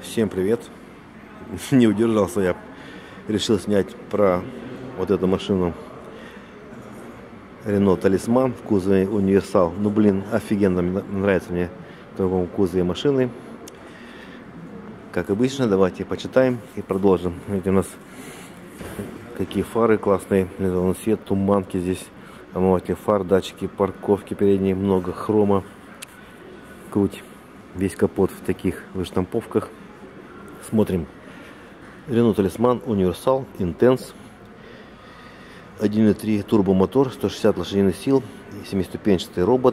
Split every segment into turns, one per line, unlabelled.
Всем привет! Не удержался я, решил снять про вот эту машину Renault Talisman в кузове Универсал. Ну блин, офигенно, нравится мне в таком кузове машины. Как обычно, давайте почитаем и продолжим. Видите, у нас какие фары классные, зеленый свет, туманки здесь, омыватель фар, датчики парковки передние, много хрома, круть. Весь капот в таких выштамповках. Смотрим. Renault Talisman Универсал Intense. 1.3 турбомотор, 160 лошадиных сил, 7-ступенчатый робот.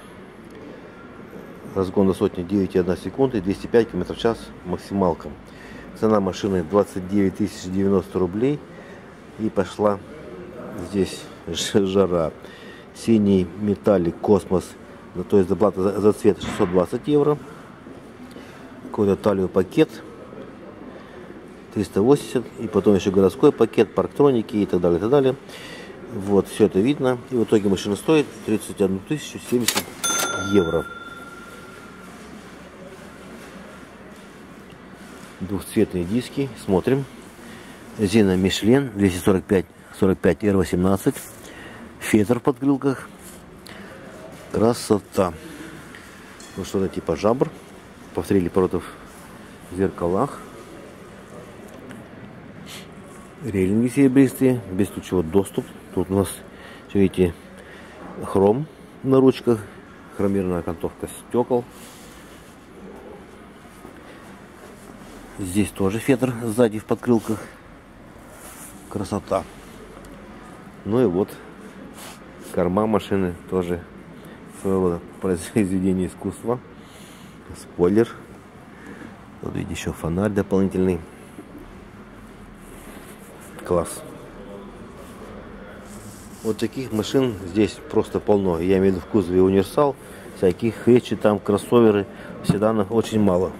Разгон до сотни 9,1 секунды, 205 км в час максималка. Цена машины 29 090 рублей. И пошла здесь жара. Синий металлик космос, то есть доплата за цвет 620 евро. Какой-то талию пакет 380, и потом еще городской пакет, парктроники и так далее, и так далее. Вот, все это видно. И в итоге машина стоит 31 070 евро. Двухцветные диски. Смотрим. Резина Мишлен 245 R18. Фетр в подкрылках. Красота. Ну что-то типа жабр. Повторили против в зеркалах. Рейлинги серебристые, бесключевой доступ. Тут у нас, видите, хром на ручках, хромированная окантовка стекол. Здесь тоже фетр сзади в подкрылках. Красота. Ну и вот корма машины тоже своего рода произведение искусства. Спойлер. Вот видите, еще фонарь дополнительный. Класс. Вот таких машин здесь просто полно. Я имею в виду в кузове Универсал. Всяких хэтчи, там кроссоверы, седанов очень мало.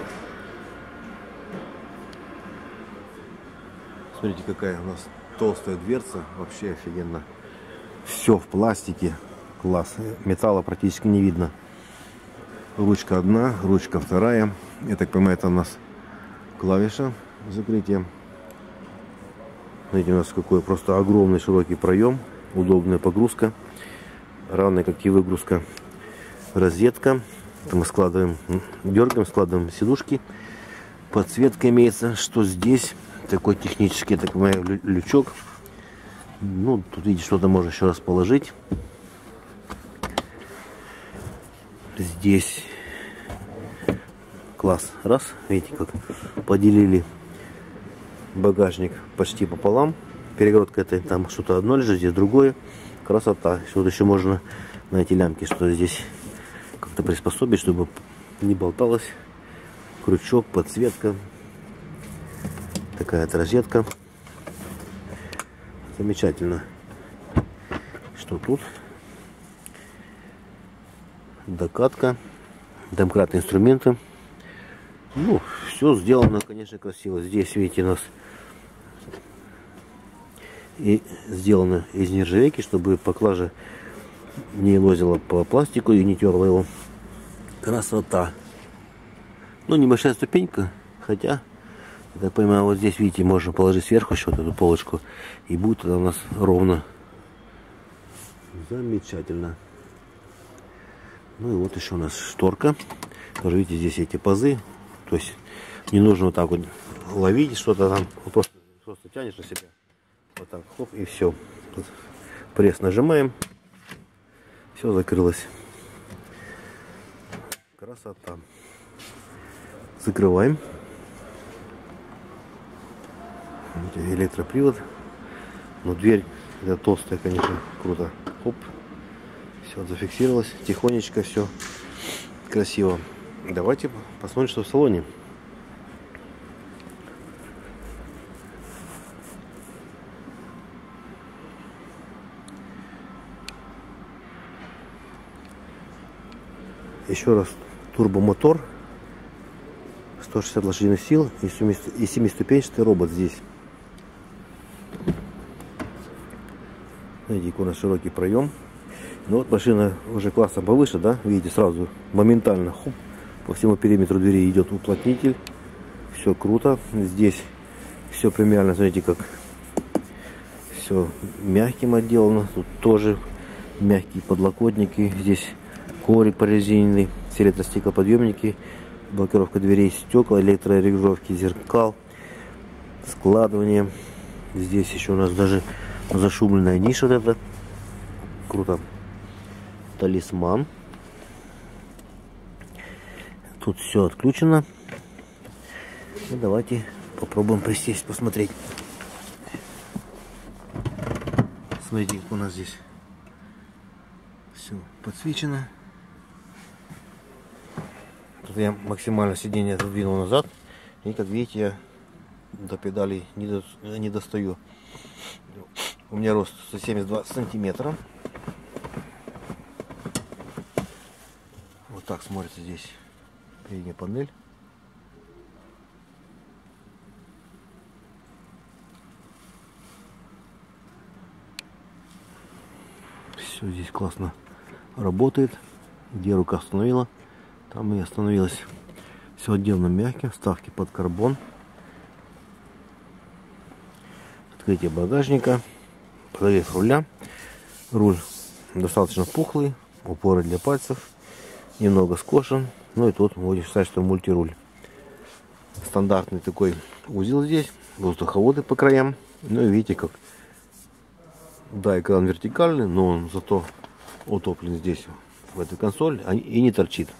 Смотрите, какая у нас толстая дверца. Вообще офигенно. Все в пластике. Класс. Металла практически не видно. Ручка одна, ручка вторая. Я так понимаю, это у нас клавиша закрытия. Смотрите, у нас какой просто огромный широкий проем. Удобная погрузка. Равная как и выгрузка. Розетка. Это мы складываем, дергаем, складываем сидушки. Подсветка имеется, что здесь. Такой технический, так понимаю, лючок. Ну, тут видите, что-то можно еще раз положить. Здесь класс. Раз, видите, как поделили багажник почти пополам. Перегородка это там что-то одно лежит, здесь другое. Красота. Что еще можно на эти лямки, что здесь как-то приспособить, чтобы не болталось. Крючок, подсветка. Такая розетка. Замечательно. Что тут? Докатка, домкратные инструменты. Ну, все сделано, конечно, красиво. Здесь, видите, у нас и сделано из нержавейки, чтобы поклажа не лозила по пластику и не терла его. Красота. Ну, небольшая ступенька, хотя, я так понимаю, вот здесь, видите, можно положить сверху еще вот эту полочку, и будет это у нас ровно. Замечательно. Ну и вот еще у нас шторка. Тоже видите, здесь эти пазы. То есть не нужно вот так вот ловить что-то там. Просто тянешь на себя. Вот так, хоп, и все. Тут пресс нажимаем. Все закрылось. Красота. Закрываем. Электропривод. Но дверь это толстая, конечно, круто. Хоп. Все зафиксировалось, тихонечко, все красиво. Давайте посмотрим, что в салоне. Еще раз, турбомотор, 160 лошадиных сил и 7-ступенчатый робот здесь. Видите, у нас широкий проем. Ну вот машина уже класса повыше, да, видите, сразу моментально хоп, по всему периметру двери идет уплотнитель. Все круто. Здесь все премиально, смотрите, как все мягким отделано. Тут тоже мягкие подлокотники. Здесь коврик прорезиненный, все электростеклоподъемники, блокировка дверей, стекла, электрорегулировки зеркал, складывание. Здесь еще у нас даже зашумленная ниша. Вот это круто. Талисман. Тут все отключено. И давайте попробуем присесть, посмотреть. Смотрите, как у нас здесь все подсвечено. Тут я максимально сиденье отодвинул назад. И как видите, я до педалей не достаю. У меня рост 172 сантиметра. Вот так смотрится здесь передняя панель. Все здесь классно работает. Где рука остановила, там и остановилась. Все отделано мягким, вставки под карбон. Открытие багажника, подогрев руля. Руль достаточно пухлый, упоры для пальцев, немного скошен. Ну и тут можно считать, что мультируль. Стандартный такой узел здесь, воздуховоды по краям. Ну и видите, как, да, экран вертикальный, но он зато утоплен здесь, в этой консоли, и не торчит.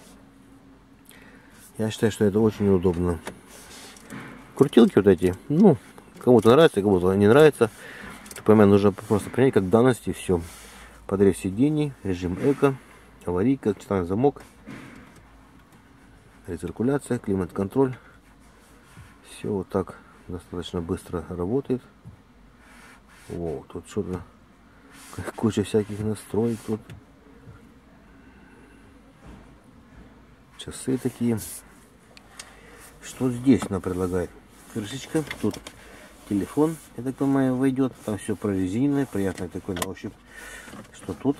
Я считаю, что это очень удобно. Крутилки вот эти, ну, кому-то нравится, кому-то не нравится. Например, нужно просто принять как данности, все. Подогрев сидений, режим эко, аварийка, читаемый замок, рециркуляция, климат-контроль. Все вот так достаточно быстро работает. О, тут что-то, куча всяких настроек тут. Часы такие. Что здесь нам предлагает? Крышечка. Тут телефон, я так понимаю, войдет. Там все прорезиненное, приятное такое на ощупь. Что тут?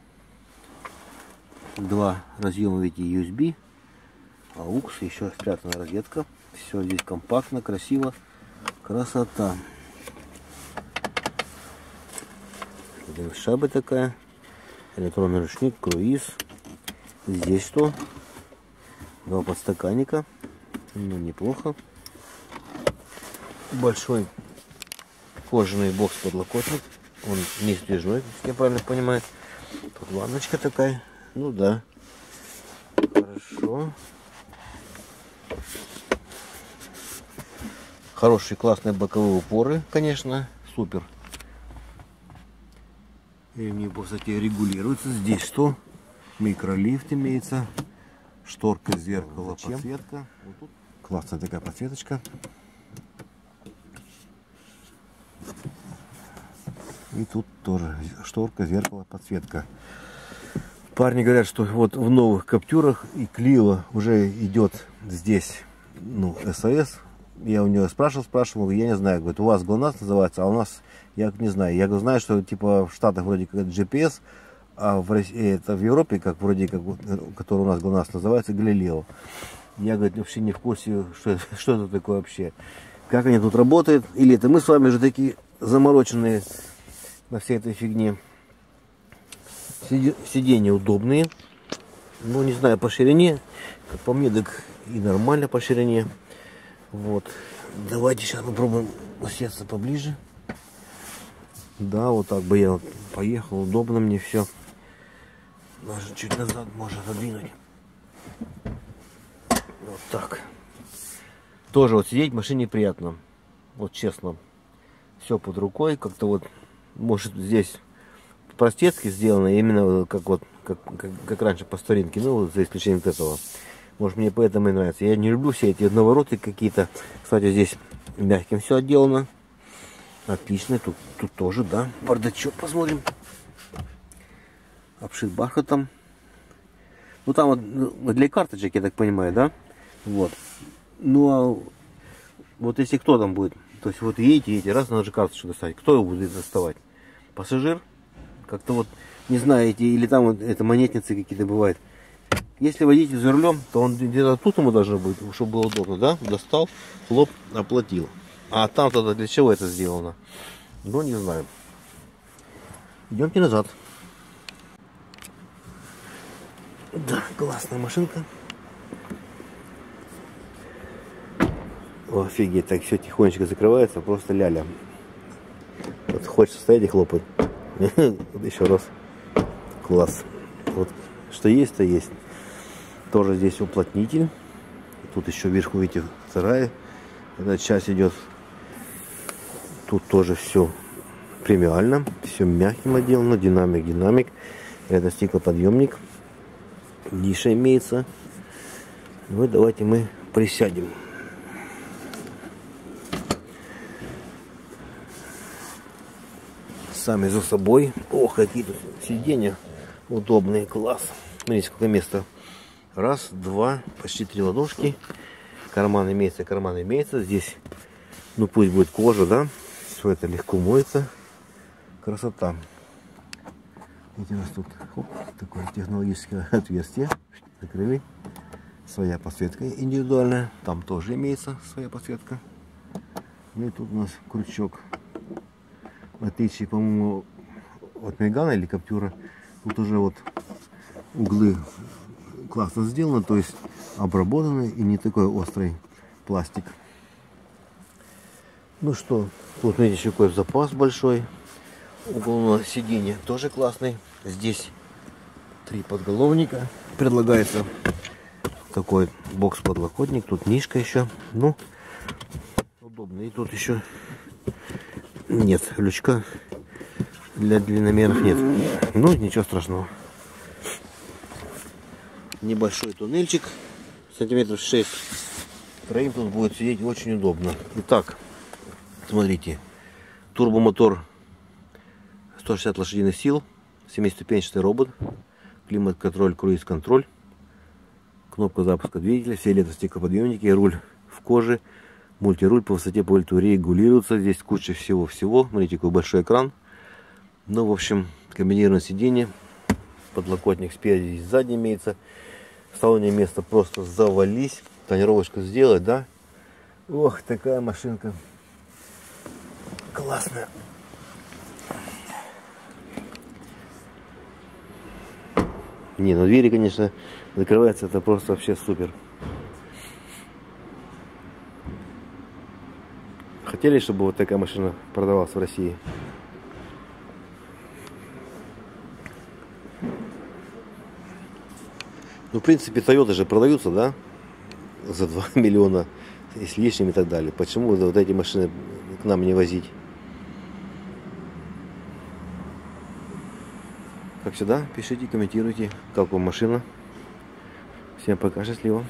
Два разъема, видите, USB. AUX, еще спрятана розетка. Все здесь компактно, красиво. Красота. Шаба такая. Электронный ручник, круиз. Здесь что? Два подстаканника. Ну, неплохо. Большой кожаный бокс-подлокотник. Он не сдвижной, если я правильно понимаю. Тут ванночка такая. Ну да. Хорошо. Хорошие, классные боковые упоры, конечно. Супер. И они, кстати, регулируются. Здесь что? Микролифт имеется. Шторка, зеркало, подсветка. Вот тут классная такая подсветочка. И тут тоже шторка, зеркало, подсветка. Парни говорят, что вот в новых Каптюрах и Клио уже идет здесь, ну, СОС. Я у него спрашивал, я не знаю, говорит, у вас ГЛОНАСС называется, а у нас, я не знаю. Я знаю, что типа в Штатах вроде как GPS, а в России, это в Европе, как вроде как, который у нас ГЛОНАСС называется, Галилео. Я, говорит, вообще не в курсе, что это такое вообще. Как они тут работают, или это мы с вами же такие замороченные на всей этой фигне. Сиденья удобные, ну не знаю, по ширине, как по мне, так и нормально по ширине. Вот, давайте сейчас попробуем усесться поближе. Да, вот так бы я поехал, удобно мне все. Даже чуть назад можно отодвинуть. Вот так. Тоже вот сидеть в машине приятно, вот честно. Все под рукой, как-то вот, может здесь простецки сделано, именно как раньше по старинке, ну вот за исключением вот этого. Может, мне поэтому и нравится. Я не люблю все эти навороты какие-то. Кстати, здесь мягким все отделано. Отлично. Тут тоже, да. Бардачок посмотрим. Обшит бархатом. Ну там вот для карточек, я так понимаю, да? Вот. Ну а вот если кто там будет, то есть вот едете, раз надо же карточку достать. Кто его будет доставать? Пассажир? Как-то вот, не знаете, или там вот это монетницы какие-то бывают. Если водитель за рулем, то он где-то тут ему должно быть, чтобы было удобно, да? Достал, хлоп, оплатил. А там тогда для чего это сделано? Ну, не знаю. Идемте назад. Да, классная машинка. О, офигеть, так все тихонечко закрывается, просто ля-ля. Вот хочется стоять и хлопать. Еще раз. Класс. Вот что есть, то есть. Тоже здесь уплотнитель. Тут еще вверху, видите, вторая. Эта часть идет. Тут тоже все премиально. Все мягким отделано. Динамик. Это стеклоподъемник. Ниша имеется. Ну, давайте мы присядем. Сами за собой. Ох, какие тут сиденья удобные, класс. Смотрите, сколько места. Раз, два, почти 3 ладошки. Карман имеется. Здесь, ну пусть будет кожа, да. Все это легко моется. Красота. Видите, у нас тут такое технологическое отверстие. Закрыли. Своя подсветка индивидуальная. Там тоже имеется своя подсветка. Ну и тут у нас крючок. В отличие, по-моему, от Мегана или Каптюра, тут уже вот углы классно сделаны, то есть обработаны и не такой острый пластик. Ну что, тут, видите, еще какой запас большой. Угол сиденья тоже классный. Здесь 3 подголовника. Предлагается такой бокс-подлокотник. Тут нишка еще. Ну, удобно. И тут еще нет лючка, для длинномеров нет. Ну, ничего страшного. Небольшой туннельчик, сантиметров 6. Троим тут будет сидеть очень удобно. Итак, смотрите. Турбомотор 160 лошадиных сил. 7-ступенчатый робот. Климат-контроль, круиз-контроль. Кнопка запуска двигателя. Все электростеклоподъемники. Руль в коже. Мультируль по высоте, по альтуре регулируется. Здесь куча всего-всего. Смотрите, какой большой экран. Ну, в общем, комбинированное сиденье. Подлокотник спереди и сзади имеется. В салоне место просто завались. Тонировочку сделать, да? Ох, такая машинка. Классная. Не, ну двери, конечно, закрываются. Это просто вообще супер. Хотели, чтобы вот такая машина продавалась в России? Ну, в принципе, Toyota же продаются, да? За 2 миллиона и с лишним и так далее. Почему вот эти машины к нам не возить? Как всегда, пишите, комментируйте, как вам машина. Всем пока, счастливо.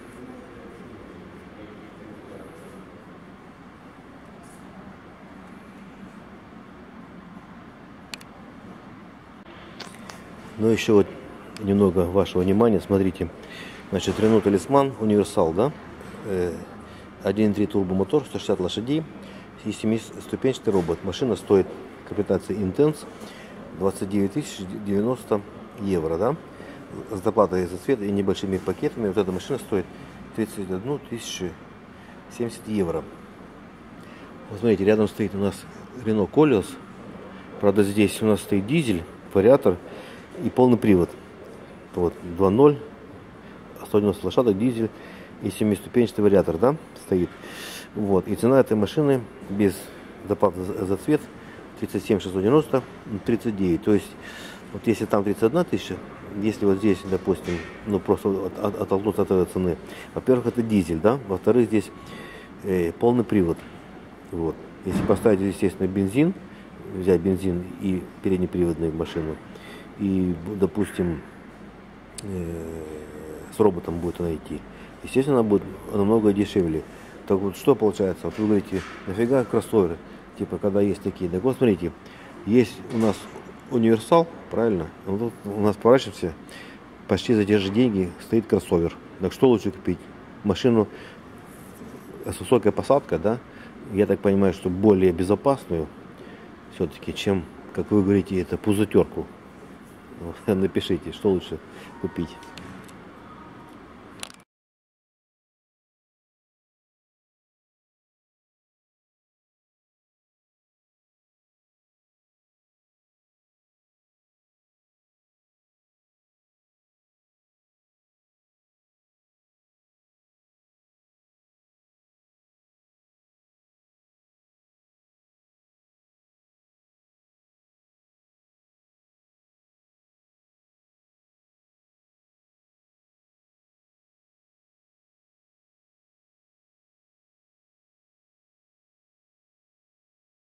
Ну, еще вот немного вашего внимания. Смотрите, значит, Renault Talisman универсал, да? 1.3 турбомотор, 160 лошадей и 7-ступенчатый робот. Машина стоит комплектация Intense 29 090 евро, да? С доплатой за цвет и небольшими пакетами. Вот эта машина стоит 31 070 евро. Вот смотрите, рядом стоит у нас Renault Koleos. Правда, здесь у нас стоит дизель, вариатор и полный привод. Вот 2.0, 190 лошадок, дизель и 7-ступенчатый вариатор, да, стоит. Вот. И цена этой машины без доплаты за цвет 37 690, 39. То есть, вот если там 31 тысяча, если вот здесь, допустим, ну просто оттолкнуться от этой цены. Во-первых, это дизель, да. Во-вторых, здесь полный привод. Вот. Если поставить, естественно, бензин, взять бензин и переднеприводную машину, и, допустим, с роботом будет она идти, естественно, она будет намного дешевле. Так вот, что получается? Вот вы говорите, нафига кроссоверы? Типа, когда есть такие. Так вот, смотрите, есть у нас универсал, правильно? Вот у нас поворачиваемся, почти за те же деньги стоит кроссовер. Так что лучше купить? Машину с высокой посадкой, да? Я так понимаю, что более безопасную все-таки, чем, как вы говорите, это пузатерку. Напишите, что лучше купить.